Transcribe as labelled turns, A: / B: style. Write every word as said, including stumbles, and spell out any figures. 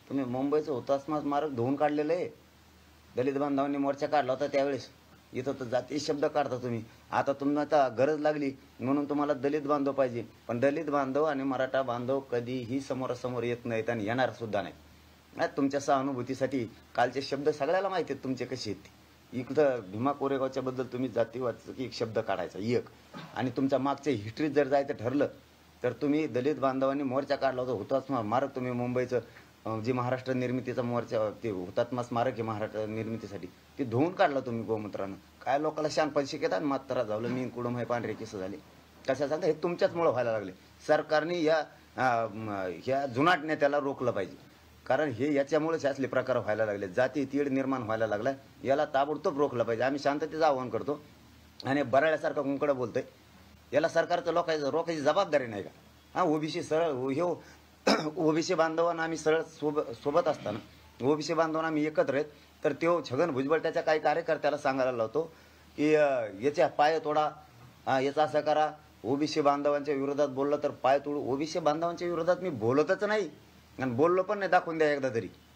A: तुम्ही मुंबईचं हुतात्मा स्मारक धुवून काढलेलं आहे. दलित बांधवांनी मोर्चा काढला होता त्यावेळेस. इथं तर जातीय शब्द काढता तुम्ही. आता तुम्हाला आता गरज लागली म्हणून तुम्हाला दलित बांधव पाहिजे, पण दलित बांधव आणि मराठा बांधव कधीही समोरासमोर येत नाहीत आणि येणार सुद्धा नाही. तुमच्या सहानुभूतीसाठी कालचे शब्द सगळ्याला माहिती आहेत तुमचे कसे आहेत. इकडं भीमा कोरेगावच्या बद्दल तुम्ही जातीवाद एक शब्द काढायचा एक, आणि तुमच्या मागच्या हिस्ट्रीत जर जायचं ठरलं तर तुम्ही दलित बांधवांनी मोर्चा काढला होता हुतात्मा स्मारक. तुम्ही मुंबईचं जे महाराष्ट्र निर्मितीचा मोर्चा ते हुतात्मा स्मारक आहे महाराष्ट्र निर्मितीसाठी, ते धुवून काढलं तुम्ही गोमूत्रानं. काय लोकांना शानपण शिकतात मात्र झालं मी कुडूम हे पांढरे केस झाले कशा सांगता. हे तुमच्याचमुळं व्हायला लागले. सरकारने या ह्या जुनाट नेत्याला रोखलं पाहिजे, कारण हे याच्यामुळेच असले प्रकार व्हायला लागले. जाती तीड निर्माण व्हायला लागलाय. याला ताबडतोब रोखलं पाहिजे. आम्ही शांततेचं आवाहन करतो. आणि बराळ्यासारखा कुंकडं बोलतोय, याला सरकारचं लोकांचं रोखायची जबाबदारी नाही का? हां, ओबीसी सरळ हे ओबीसी बांधवांना आम्ही सरळ सोबत सोबत असताना ओबीसी बांधवांना आम्ही एकत्र आहेत, तर तो छगन भुजबळ त्याच्या काही कार्यकर्त्याला सांगायला लावतो की याच्या पाय तोडा, याचा असं करा. ओबीसी बांधवांच्या विरोधात बोललं तर पाय तोडू. ओबीसी बांधवांच्या विरोधात मी बोलतच नाही आणि बोललो पण नाही. दाखवून द्या एकदा तरी.